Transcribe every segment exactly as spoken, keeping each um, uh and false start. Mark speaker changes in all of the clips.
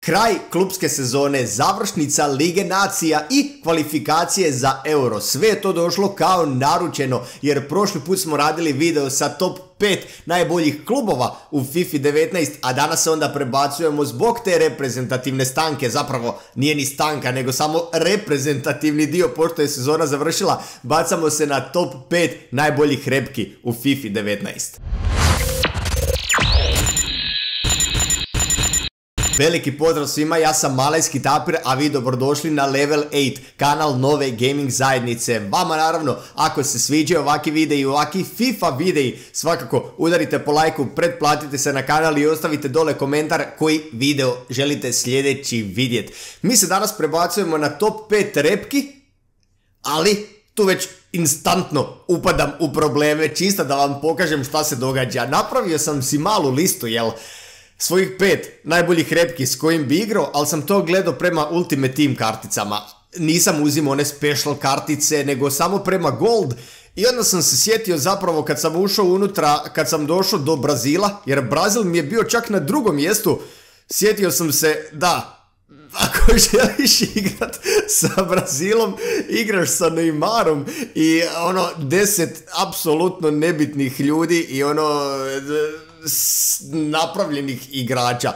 Speaker 1: Kraj klupske sezone, završnica Lige nacija i kvalifikacije za Euro. Sve je to došlo kao naručeno jer prošli put smo radili video sa top pet najboljih klubova u FIFA devetnaest, a danas se onda prebacujemo zbog te reprezentativne stanke. Zapravo nije ni stanka, nego samo reprezentativni dio, pošto je sezona završila. Bacamo se na top pet najboljih repki u FIFA devetnaest. Veliki pozdrav svima, ja sam Malajski Tapir, a vi dobrodošli na Level osam, kanal nove gaming zajednice. Vama naravno, ako se sviđaju ovakvi videi i ovakvi FIFA videi, svakako udarite po lajku, pretplatite se na kanal i ostavite dole komentar koji video želite sljedeći vidjeti. Mi se danas prebacujemo na top pet repki, ali tu već instantno upadam u probleme, čisto da vam pokažem šta se događa. Napravio sam si malu listu, jel? Svojih pet najboljih repki s kojim bi igrao, ali sam to gledao prema Ultimate Team karticama. Nisam uzimao one special kartice, nego samo prema Gold. I onda sam se sjetio zapravo kad sam ušao unutra, kad sam došao do Brazila, jer Brazil mi je bio čak na drugom mjestu. Sjetio sam se da ako želiš igrat sa Brazilom, igraš sa Neymarom i ono deset apsolutno nebitnih ljudi i ono napravljenih igrača.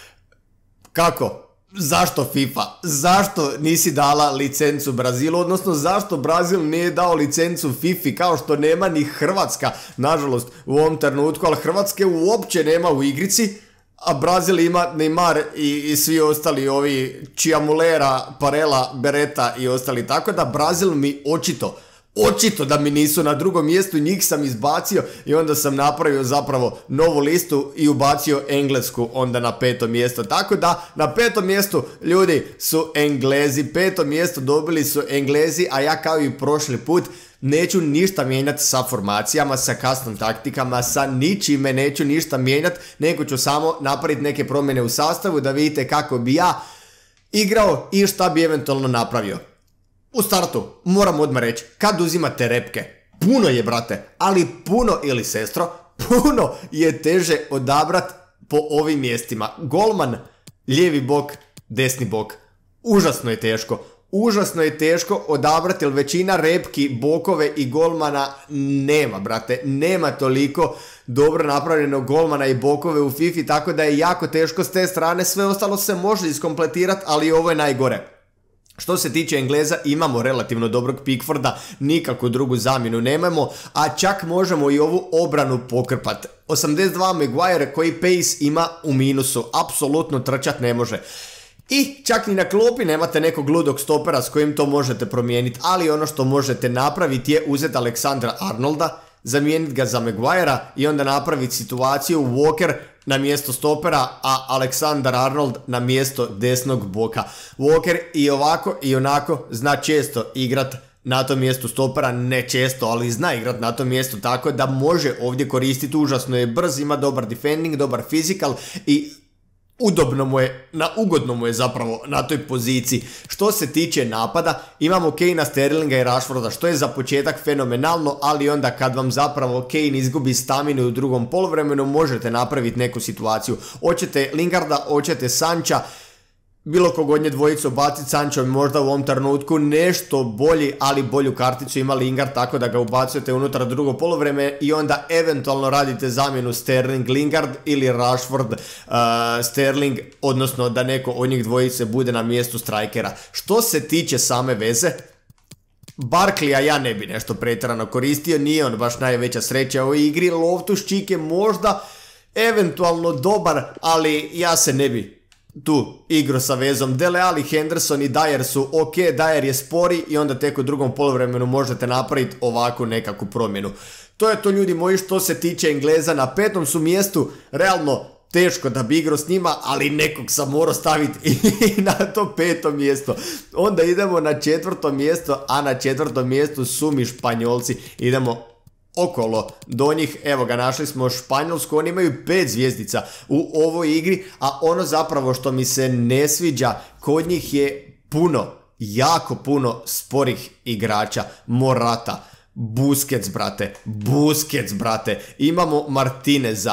Speaker 1: Kako? Zašto FIFA? Zašto nisi dala licencu Brazilu, odnosno zašto Brazil nije dao licencu FIFA, kao što nema ni Hrvatska, nažalost, u ovom trenutku, ali Hrvatske uopće nema u igrici, a Brazil ima Neymar i, i svi ostali ovi Chiamulera, Parela, Beretta i ostali, tako da Brazil mi očito Očito da mi nisu na drugom mjestu, njih sam izbacio i onda sam napravio zapravo novu listu i ubacio Englesku onda na peto mjesto. Tako da na petom mjestu ljudi su Englezi, peto mjesto dobili su Englezi, a ja kao i prošli put neću ništa mijenjati sa formacijama, sa custom taktikama, sa ničime neću ništa mijenjati, nego ću samo napraviti neke promjene u sastavu da vidite kako bi ja igrao i šta bi eventualno napravio. U startu moram odmah reći, kad uzimate repke, puno je, brate, ali puno, ili sestro, puno je teže odabrat po ovim mjestima. Golman, lijevi bok, desni bok. Užasno je teško. Užasno je teško odabrati, jer većina repki, bokove i golmana nema, brate. Nema toliko dobro napravljenog golmana i bokove u FIFA, tako da je jako teško s te strane. Sve ostalo se može iskompletirati, ali ovo je najgore. Što se tiče Engleza, imamo relativno dobrog Pickforda, nikakvu drugu zamjenu nemamo, a čak možemo i ovu obranu pokrpati. osamdeset dva Maguire koji pace ima u minusu, apsolutno trčat ne može. I čak ni na klopi nemate nekog ludog stopera s kojim to možete promijeniti, ali ono što možete napraviti je uzeti Aleksandra Arnolda, zamijeniti ga za Maguirea i onda napraviti situaciju Walker na mjesto stopera, a Aleksandar Arnold na mjesto desnog boka. Walker i ovako i onako zna često igrat na tom mjestu stopera, ne često, ali zna igrat na tom mjestu, tako da može ovdje koristiti, užasno je brz, ima dobar defending, dobar physical i udobno mu je, na ugodno mu je zapravo na toj poziciji. Što se tiče napada, imamo Kanea, Sterlinga i Rashforda, što je za početak fenomenalno, ali onda kad vam zapravo Kane izgubi staminu u drugom poluvremenu, možete napraviti neku situaciju. Hoćete Lingarda, hoćete Sancha, bilo kog od nje dvojicu baciti. Sancho je možda u ovom trenutku nešto bolji, ali bolju karticu ima Lingard, tako da ga ubacujete unutar drugo poluvreme i onda eventualno radite zamjenu Sterling Lingard ili Rashford uh, Sterling, odnosno da neko od njih dvojice bude na mjestu strajkera. Što se tiče same veze, Barkleya ja ne bi nešto pretjerano koristio, nije on baš najveća sreća u igri. Loftus-Cheek je možda eventualno dobar, ali ja se ne bi tu igru sa vezom. Dele Alli, Henderson i Dyer su ok, Dyer je spori i onda tek u drugom poluvremenu možete napraviti ovakvu nekakvu promjenu. To je to, ljudi moji, što se tiče Engleza. Na petom su mjestu, realno teško da bi igrao s njima, ali nekog sam morao staviti i na to peto mjesto. Onda idemo na četvrto mjesto, a na četvrtom mjestu su mi Španjolci. Idemo okolo do njih, evo ga, našli smo Španjolsku, oni imaju pet zvjezdica u ovoj igri, a ono zapravo što mi se ne sviđa kod njih je puno, jako puno sporih igrača. Morata, Busquets, brate, Busquets, brate, imamo Martineza,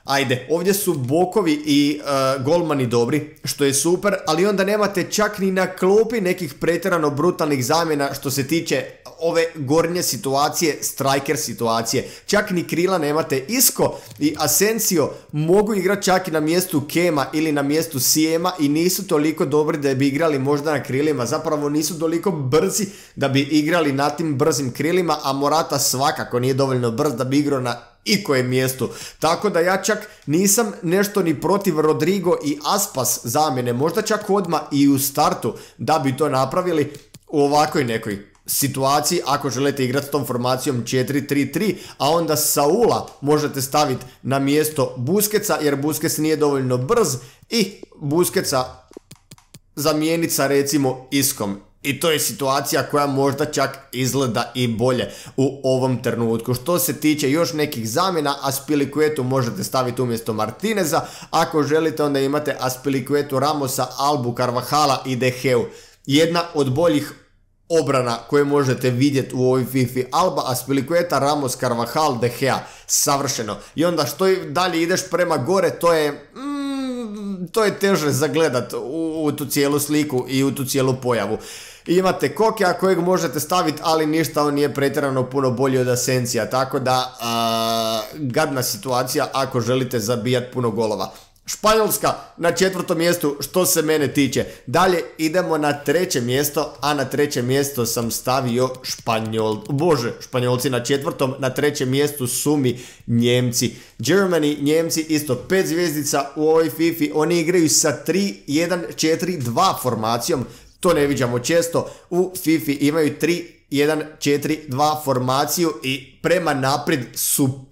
Speaker 1: Ajde, ovdje su bokovi i uh, golmani dobri, što je super, ali onda nemate čak ni na klupi nekih pretjerano brutalnih zamjena što se tiče ove gornje situacije, striker situacije. Čak ni krila nemate. Isco i Asensio mogu igrati čak i na mjestu Kema ili na mjestu Siema i nisu toliko dobri da bi igrali možda na krilima. Zapravo nisu toliko brzi da bi igrali na tim brzim krilima, a Morata svakako nije dovoljno brz da bi igrao na ikojem mjestu. Tako da ja čak nisam nešto ni protiv Rodrigo i Aspas zamjene, možda čak odmah i u startu da bi to napravili u ovakvoj nekoj situaciji ako želite igrati s tom formacijom četiri tri tri, a onda Saula možete staviti na mjesto Busquetsa jer Busquets nije dovoljno brz i Busquetsa zamijeniti sa recimo Iskom. I to je situacija koja možda čak izgleda i bolje u ovom trenutku. Što se tiče još nekih zamjena, Azpilicuetu možete staviti umjesto Martineza. Ako želite onda imate Azpilicuetu, Ramosa, Albu, Carvajala i De Geu. Jedna od boljih obrana koje možete vidjeti u ovoj FIFA. Alba, Azpilicueta, Ramos, Carvajal, De Gea. Savršeno. I onda što dalje ideš prema gore, to je... Mm, to je teže zagledat u, u tu cijelu sliku i u tu cijelu pojavu. Imate Kokea kojeg možete staviti, ali ništa, on nije pretjerano puno bolji od Asensija, tako da a, gadna situacija ako želite zabijati puno golova. Španjolska na četvrtom mjestu što se mene tiče. Dalje idemo na treće mjesto, a na treće mjesto sam stavio Španjol... Bože, Španjolci na četvrtom, na trećem mjestu su mi Njemci. Germany, Njemci isto pet zvjezdica u ovoj FIFA, oni igraju sa tri jedan četiri dva formacijom. To ne viđamo često, u FIFA imaju tri jedan četiri dva formaciju i prema naprijed su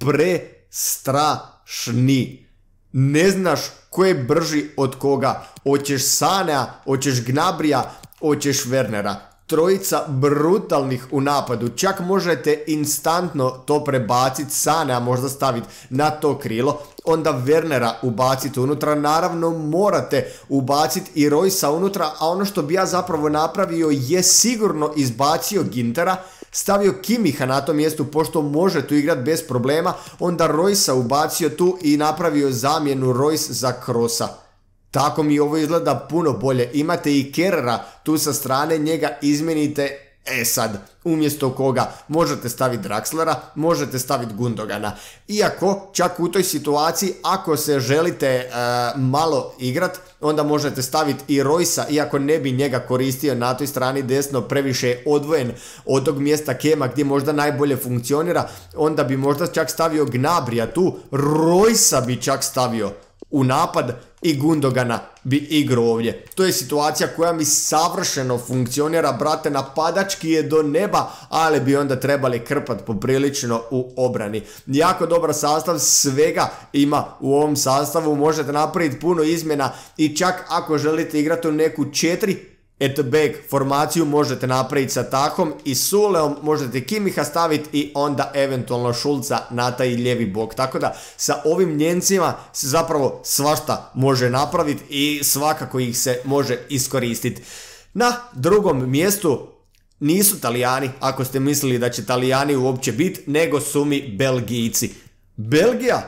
Speaker 1: prestrašni. Ne znaš ko je brži od koga. Hoćeš Sanea, hoćeš Gnabrija, hoćeš Wernera. Trojica brutalnih u napadu. Čak možete instantno to prebaciti, Sanea možda staviti na to krilo, onda Wernera ubaciti unutra. Naravno morate ubaciti i Roysa unutra, a ono što bi ja zapravo napravio je sigurno izbacio Gintera, stavio Kimiha na tom mjestu pošto može tu igrati bez problema, onda Roysa ubacio tu i napravio zamjenu Royce za Krosa. Tako mi ovo izgleda puno bolje. Imate i Kerrera tu sa strane, njega izmijenite. E sad, umjesto koga možete staviti Draxlera, možete staviti Gundogana. Iako, čak u toj situaciji, ako se želite uh, malo igrat, onda možete staviti i Roysa, iako ne bi njega koristio na toj strani desno, previše je odvojen od tog mjesta Kema gdje možda najbolje funkcionira, onda bi možda čak stavio Gnabrija tu, Roysa bi čak stavio u napad i Gundogana bi igrao ovdje. To je situacija koja mi savršeno funkcionira, brate, napadački je do neba, ali bi onda trebali krpat poprilično u obrani. Jako dobar sastav, svega ima u ovom sastavu, možete napraviti puno izmjena i čak ako želite igrati u neku četiri at back formaciju možete napraviti sa Tahom i Suleom, možete Kimiha staviti i onda eventualno Šulca na taj lijevi bok. Tako da sa ovim Njemcima se zapravo svašta može napraviti i svakako ih se može iskoristiti. Na drugom mjestu nisu Talijani, ako ste mislili da će Talijani uopće biti, nego su mi Belgijci. Belgija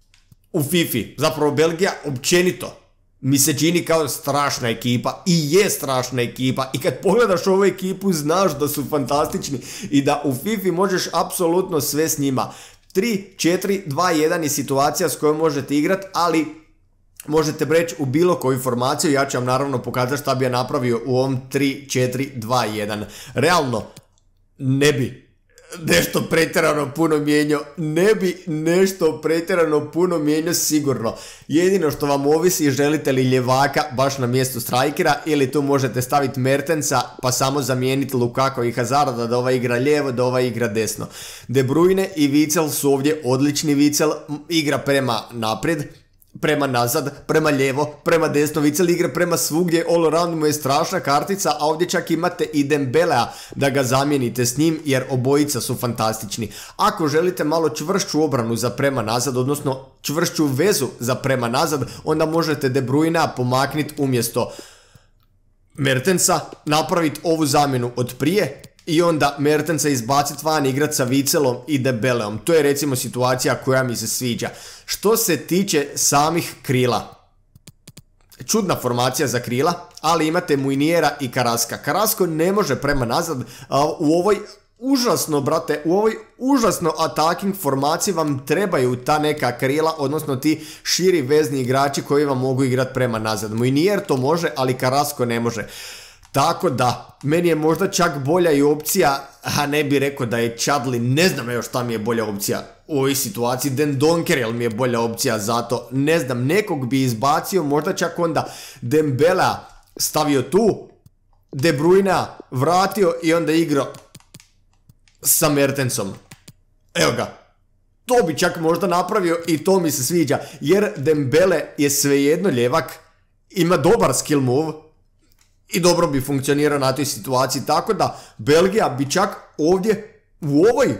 Speaker 1: u FIFA, zapravo Belgija općenito mi se čini kao strašna ekipa i je strašna ekipa i kad pogledaš ovu ekipu znaš da su fantastični i da u FIFA možeš apsolutno sve s njima. tri četiri dva jedan je situacija s kojom možete igrati, ali možete breći u bilo koju formaciju. Ja ću vam naravno pokazati šta bi ja napravio u ovom tri četiri dva jedan. Realno ne bi nešto pretjerano puno mijenjao, ne bi nešto pretjerano puno mijenjao sigurno. Jedino što vam ovisi, želite li ljevaka baš na mjestu strajkera ili tu možete staviti Mertensa pa samo zamijeniti Lukaku i Hazarda, da ova igra lijevo, da ova igra desno. De Bruyne i Witsel su ovdje odlični. Witsel igra prema naprijed, prema nazad, prema lijevo, prema desno, Witsel igra prema svugdje, all around mu je strašna kartica, a ovdje čak imate i Dembelea da ga zamijenite s njim jer obojica su fantastični. Ako želite malo čvršću obranu za prema nazad, odnosno čvršću vezu za prema nazad, onda možete De Bruynea pomakniti umjesto Mertensa, napraviti ovu zamjenu od prije i onda Mertensa izbaciti van, igrat sa Vicelom i Dembeleom. To je recimo situacija koja mi se sviđa. Što se tiče samih krila, čudna formacija za krila, ali imate Muiniera i Carrasca. Carrasco ne može prema nazad, u ovoj užasno, brate, u ovoj užasno attacking formaciji vam trebaju ta neka krila, odnosno ti širi vezni igrači koji vam mogu igrati prema nazad. Muinier to može, ali Carrasco ne može. Tako da, meni je možda čak bolja i opcija, a ne bi rekao da je Chadli, ne znam još šta mi je bolja opcija u ovoj situaciji, Den Donker mi je bolja opcija, zato ne znam, nekog bi izbacio, možda čak onda Dembela stavio tu, De Bruyne vratio i onda igrao sa Mertensom. Evo ga, to bi čak možda napravio i to mi se sviđa, jer Dembele je svejedno ljevak, ima dobar skill move, i dobro bi funkcionirao na toj situaciji, tako da Belgija bi čak ovdje u ovoj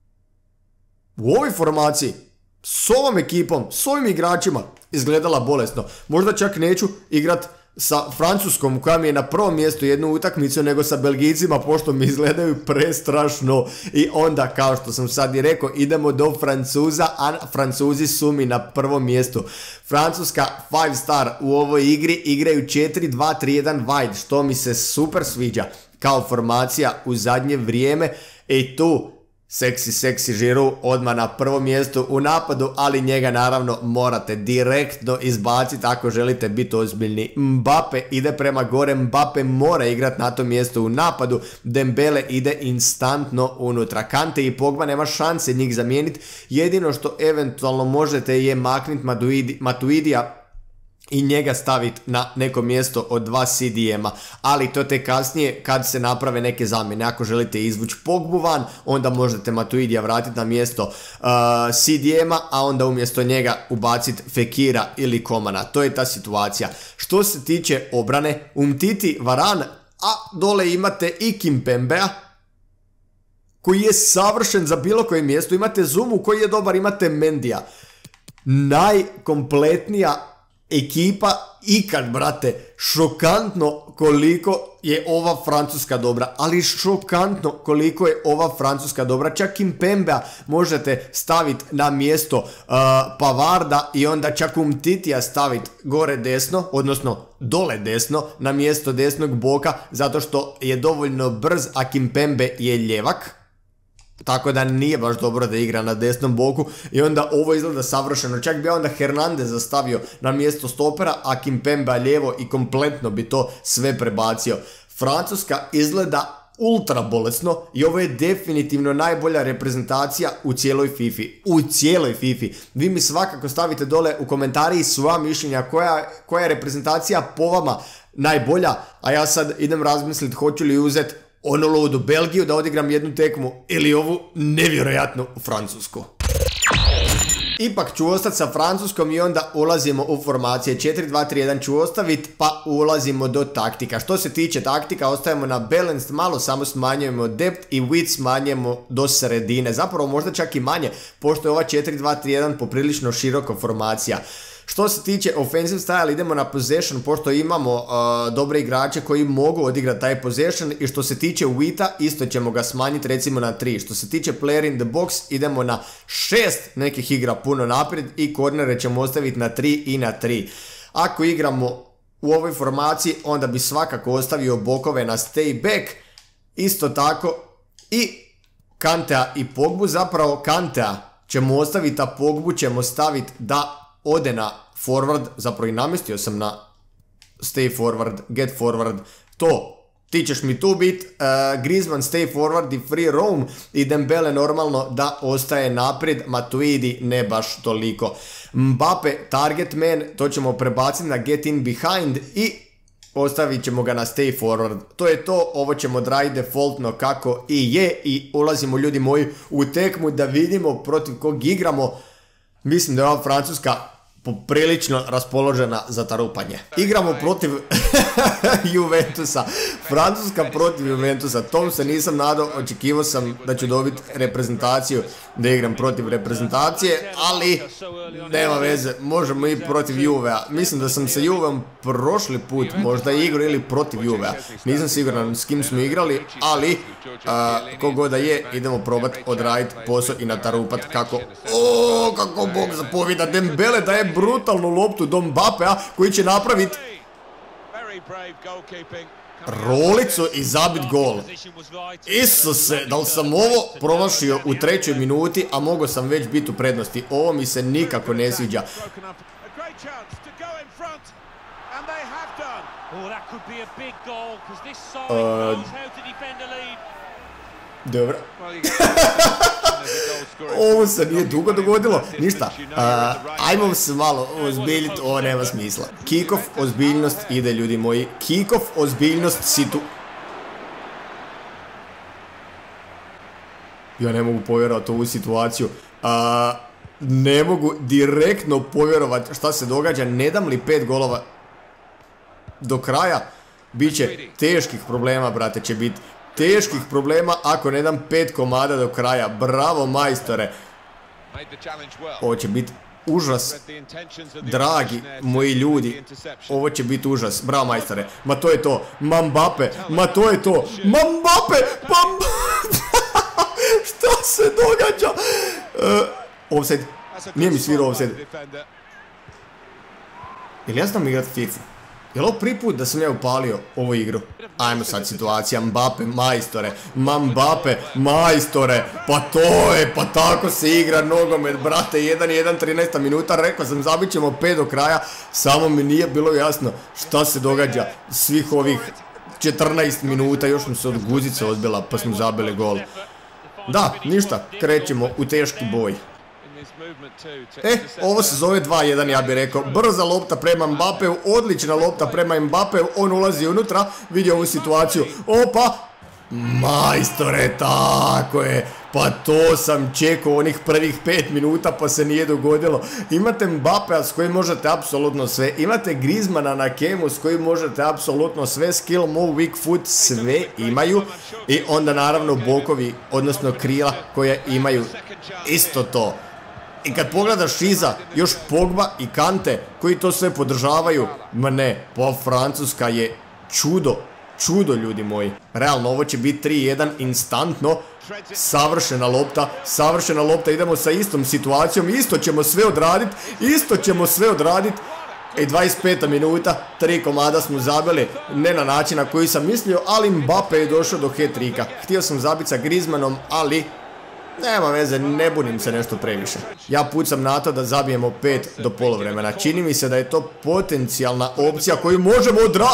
Speaker 1: u ovoj formaciji s ovom ekipom, s ovim igračima izgledala bolesno. Možda čak neću igrat sa Francuskom koja mi je na prvom mjestu jednu utakmicu, nego sa Belgijcima, pošto mi izgledaju prestrašno. I onda, kao što sam sad i rekao, idemo do Francuza, a Francuzi su mi na prvom mjestu. Francuska five star u ovoj igri, igraju četiri dva tri jedan wide, što mi se super sviđa kao formacija u zadnje vrijeme. I tu seksi, seksi Giroud odmah na prvom mjestu u napadu, ali njega naravno morate direktno izbaciti ako želite biti ozbiljni. Mbappe ide prema gore, Mbappe mora igrati na tom mjestu u napadu, Dembele ide instantno unutra. Kante i Pogba nema šanse njih zamijeniti, jedino što eventualno možete je maknuti Matuidi, Matuidija i njega staviti na neko mjesto od dva C D M-a, ali to te kasnije kad se naprave neke zamjene. Ako želite izvući Pogbu van, onda možete Matuidija vratiti na mjesto uh, C D M-a, a onda umjesto njega ubaciti Fekira ili Komana. To je ta situacija. Što se tiče obrane, Umtiti, Varane, a dole imate i Kimpembea, koji je savršen za bilo koje mjesto. Imate Zumu koji je dobar, imate Mendija. Najkompletnija ekipa ikad, brate. Šokantno koliko je ova Francuska dobra, ali šokantno koliko je ova Francuska dobra. Čak Kimpembea možete staviti na mjesto uh, Pavarda i onda čak Umtitija staviti gore desno, odnosno dole desno, na mjesto desnog boka, zato što je dovoljno brz, a Kimpembe je ljevak. Tako da nije baš dobro da igra na desnom boku i onda ovo izgleda savršeno. Čak bi onda Hernandez zastavio na mjesto stopera, a Kimpembe lijevo i kompletno bi to sve prebacio. Francuska izgleda ultra bolesno i ovo je definitivno najbolja reprezentacija u cijeloj Fifi. U cijeloj Fifi. Vi mi svakako stavite dole u komentari svoja mišljenja koja, koja je reprezentacija po vama najbolja, a ja sad idem razmisliti hoću li uzeti onu ludu Belgiju da odigram jednu tekmu ili ovu nevjerojatnu Francusku. Ipak ću ostati sa Francuskom i onda ulazimo u formacije. četiri dva tri jedan ću ostaviti, pa ulazimo do taktika. Što se tiče taktika, ostajemo na balanced, malo samo smanjujemo depth i width smanjujemo do sredine. Zapravo možda čak i manje, pošto je ova četiri dva tri jedan poprilično široka formacija. Što se tiče offensive style, idemo na possession, pošto imamo uh, dobre igrače koji mogu odigrati taj possession. I što se tiče widtha, isto ćemo ga smanjiti recimo na tri. Što se tiče player in the box, idemo na šest nekih igra puno naprijed i kornere ćemo ostaviti na tri i na tri. Ako igramo u ovoj formaciji, onda bi svakako ostavio bokove na stay back. Isto tako i Kantea i Pogbu, zapravo Kantea ćemo ostaviti, a Pogbu ćemo staviti da ode na forward, zapravo i namjestio sam na stay forward, get forward, to, ti ćeš mi tu bit, uh, Griezmann stay forward i free roam i Dembele normalno da ostaje naprijed, Matuidi ne baš toliko. Mbappe target man, to ćemo prebaciti na get in behind i ostavit ćemo ga na stay forward. To je to, ovo ćemo odraditi defaultno kako i je i ulazimo ljudi moji u tekmu da vidimo protiv kog igramo. Mislim da je ova Francuska poprilično raspoložena za tarupanje. Igramo protiv Juventusa. Francuska protiv Juventusa. Tom se nisam nadao, očekivao sam da ću dobiti reprezentaciju, da igram protiv reprezentacije, ali nema veze, možemo i protiv Juvea. Mislim da sam sa Juveom prošli put možda igrao ili protiv Juvea. Nisam siguran s kim smo igrali, ali kogoda je, idemo probati odraditi posao i natarupat kako... O, kako Bog zapovida, Dembele daje brutalnu loptu do Mbappea koji će napraviti rolicu i zabit gol. Isuse, da li sam ovo promašio u trećoj minuti, a mogao sam već biti u prednosti. Ovo mi se nikako ne sviđa. Uh, dobro. Ovo se nije dugo dogodilo. Ništa. Uh, ajmo se malo ozbiljiti. Ovo nema smisla. Kick-off, ozbiljnost ide, ljudi moji. Kick-off, ozbiljnost, situ... Ja ne mogu povjerovati ovu situaciju. Uh, ne mogu direktno povjerovati šta se događa. Ne dam li pet golova do kraja? Biće teških problema, brate, će biti. Teških problema ako ne dam pet komada do kraja. Bravo, majstore. Ovo će biti užas. Dragi moji ljudi, ovo će biti užas. Bravo, majstore. Ma to je to. Ma Mbappe. Ma to je to. Ma Mbappe. Pa šta se događa? Uh, offside. Nije mi svirao offside. Ili ja znam igrati FIFA? Je li ovo prvi put da sam ja upalio ovu igru? Ajmo sad situacija, Mbappe, majstore, ma Mbappe, majstore, pa to je, pa tako se igra nogomet, brate, jedan jedan, trinaesta minuta, rekao sam zabit ćemo pet do kraja, samo mi nije bilo jasno šta se događa svih ovih četrnaest minuta, još smo se od guzice odbila pa smo zabili gol. Da, ništa, krećemo u teški boj. E, ovo se zove dva jedan, ja bih rekao. Brza lopta prema Mbappeu, odlična lopta prema Mbappeu, on ulazi unutra, vidi ovu situaciju. Opa, majstore, tako je. Pa to sam čekao onih prvih pet minuta pa se nije dogodilo. Imate Mbappea s kojim možete apsolutno sve. Imate Griezmana na kemu s kojim možete apsolutno sve. Skill, move, weak foot, sve imaju. I onda naravno bokovi, odnosno krila koje imaju isto to. I kad pogledaš iza, još Pogba i Kante, koji to sve podržavaju, ma ne, pa Francuska je čudo, čudo, ljudi moji. Realno, ovo će biti tri jedan instantno, savršena lopta, savršena lopta, idemo sa istom situacijom, isto ćemo sve odraditi, isto ćemo sve odraditi. I dvadeset peta minuta, tri komada smo zabili, ne na način na koji sam mislio, ali Mbappe je došao do hat-tricka. Htio sam zabiti sa Griezmannom, ali... nema veze, ne bunim se nešto previše. Ja pucam na to da zabijemo pet do polovremena. Čini mi se da je to potencijalna opcija koju možemo odra...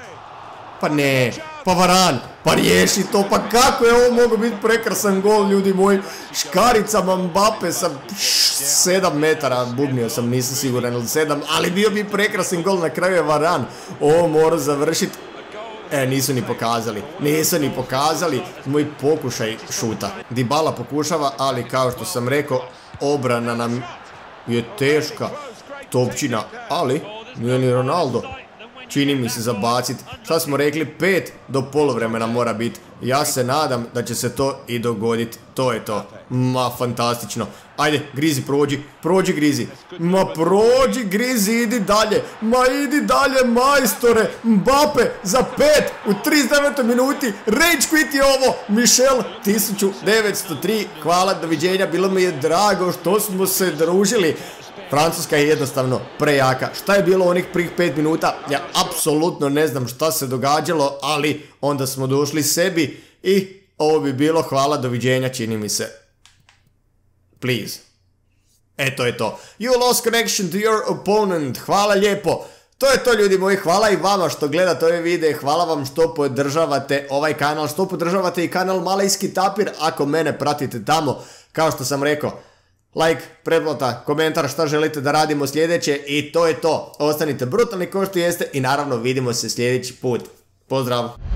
Speaker 1: Pa ne, pa Varan, pa riješi to, pa kako je ovo mogao biti prekrasan gol, ljudi moji. Škaricama Mbappe sa sedam metara, bubnio sam, nisam siguran ili sedam, ali bio bi prekrasan gol, na kraju je Varan. Ovo mora završiti. E, nisu ni pokazali, nisu ni pokazali moj pokušaj šuta. Dybala pokušava, ali kao što sam rekao, obrana nam je teška, topčina, ali nije ni Ronaldo. Čini mi se zabacit. Šta smo rekli, pet do polovremena mora biti. Ja se nadam da će se to i dogoditi. To je to. Ma, fantastično. Ajde, Grizi, prođi. Prođi, Grizi. Ma, prođi, Grizi, idi dalje. Ma, idi dalje, majstore. Mbappe za pet u trideset devetoj minuti. Rage quit je ovo. Michel, tisuću devetsto tri. Hvala, doviđenja. Bilo mi je drago što smo se družili. Francuska je jednostavno prejaka. Šta je bilo onih prvih pet minuta? Ja apsolutno ne znam šta se događalo, ali onda smo došli sebi i ovo bi bilo hvala, doviđenja, čini mi se. Please. E, to je to. You lost connection to your opponent. Hvala lijepo. To je to, ljudi moji, hvala i vama što gledate ove videe, hvala vam što podržavate ovaj kanal, što podržavate i kanal Malejski Tapir ako mene pratite tamo, kao što sam rekao. Like, pretplata, komentar šta želite da radimo sljedeće i to je to. Ostanite brutalni ko što jeste i naravno vidimo se sljedeći put. Pozdrav!